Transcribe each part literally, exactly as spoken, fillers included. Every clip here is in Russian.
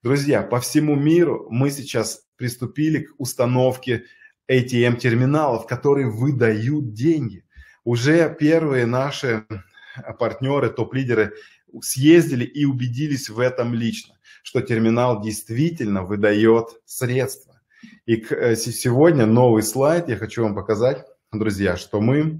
Друзья, по всему миру мы сейчас приступили к установке эй ти эм-терминалов, которые выдают деньги. Уже первые наши партнеры, топ-лидеры съездили и убедились в этом лично, что терминал действительно выдает средства. И сегодня новый слайд я хочу вам показать, друзья, что мы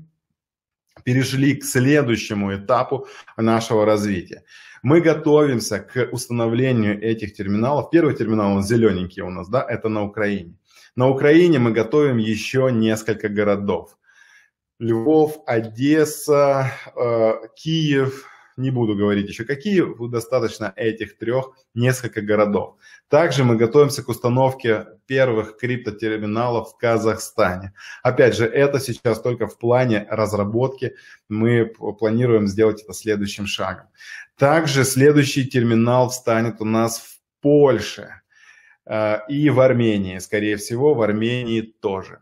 перешли к следующему этапу нашего развития. Мы готовимся к установлению этих терминалов. Первый терминал, он зелененький у нас, да, это на Украине. На Украине мы готовим еще несколько городов. Львов, Одесса, э, Киев, не буду говорить еще какие, достаточно этих трех, несколько городов. Также мы готовимся к установке первых криптотерминалов в Казахстане. Опять же, это сейчас только в плане разработки, мы планируем сделать это следующим шагом. Также следующий терминал встанет у нас в Польше э, и в Армении, скорее всего, в Армении тоже.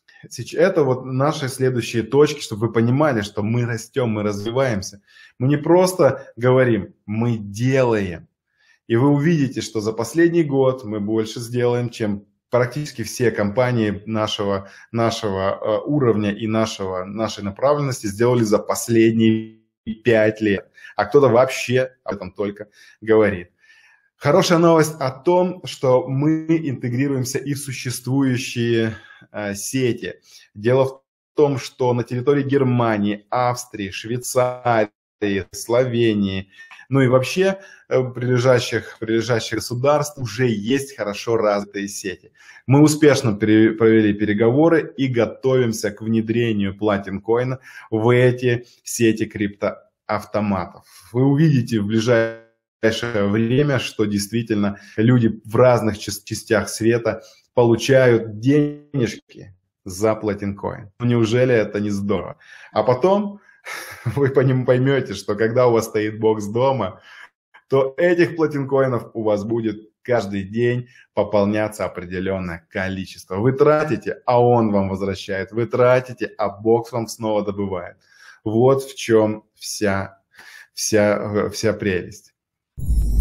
Это вот наши следующие точки, чтобы вы понимали, что мы растем, мы развиваемся. Мы не просто говорим, мы делаем. И вы увидите, что за последний год мы больше сделаем, чем практически все компании нашего, нашего уровня и нашего, нашей направленности сделали за последние пять лет. А кто-то вообще об этом только говорит. Хорошая новость о том, что мы интегрируемся и в существующие э, сети. Дело в том, что на территории Германии, Австрии, Швейцарии, Словении, ну и вообще э, прилежащих, прилежащих государств уже есть хорошо развитые сети. Мы успешно пере, провели переговоры и готовимся к внедрению Platin-коина в эти сети криптоавтоматов. Вы увидите в ближайшее время, что действительно люди в разных частях света получают денежки за Platin-коин. Неужели это не здорово? А потом вы по нему поймете, что когда у вас стоит бокс дома, то этих Platin-коинов у вас будет каждый день пополняться определенное количество. Вы тратите, а он вам возвращает. Вы тратите, а бокс вам снова добывает. Вот в чем вся, вся, вся прелесть.